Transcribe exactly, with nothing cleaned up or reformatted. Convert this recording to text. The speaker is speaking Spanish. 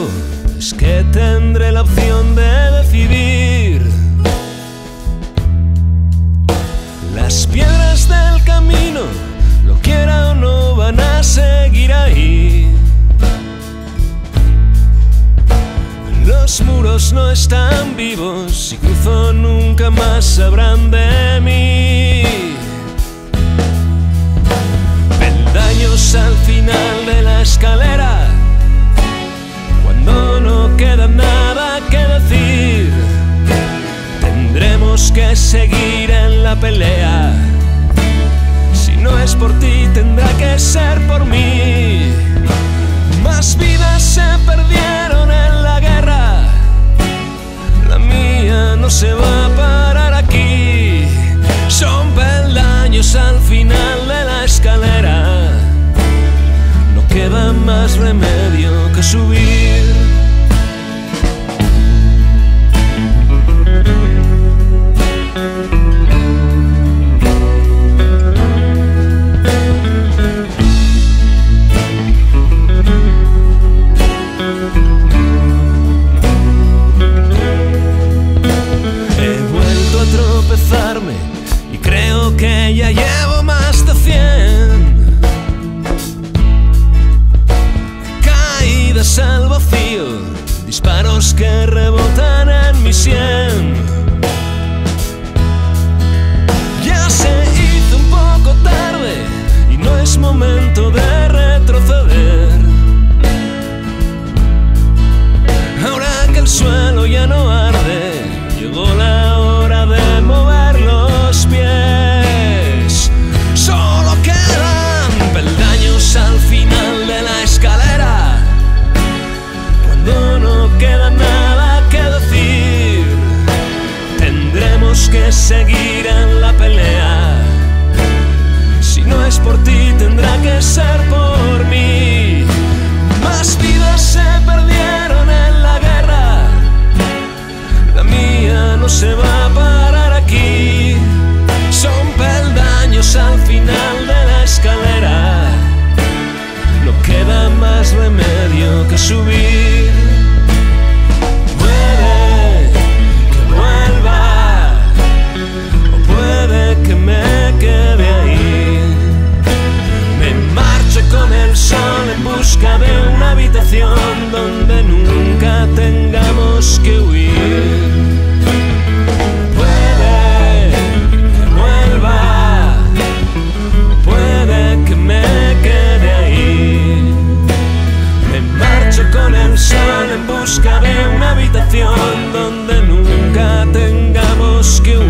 digo es que tendré la opción de decidir. Las piedras del camino, lo quiera o no, van a seguir ahí. Los muros no están vivos, si cruzo nunca más sabrán de mí. Peldaños al final de la escalera, cuando no queda nada que decir. Tendremos que seguir en la pelea, si no es por ti tendrá que ser por mí. Más vidas se perdieron en la guerra, la mía no se va a parar aquí. Son peldaños al final de la escalera, no queda más remedio que subir. Y creo que ya llevo más de cien caídas al vacío, disparos que rebotan en mi sien. Ya se hizo un poco tarde y no es momento de retroceder. Ahora que el suelo ya no arde, llegó la hora de mover los pies. Solo quedan peldaños al final de la escalera, cuando no queda nada que decir. Tendremos que seguir en la pelea, si no es por ti tendrá que ser por mí. Más vidas se perdieron en la guerra, la mía no se va a parar aquí. Son peldaños al final de la escalera, no queda más remedio que subir. Puede que vuelva o puede que me quede ahí. Me marcho con el sol en busca de una habitación donde nunca tengamos que huir. Puede que vuelva, puede que me quede ahí. Me marcho con el sol en busca de una habitación donde nunca tengamos que huir.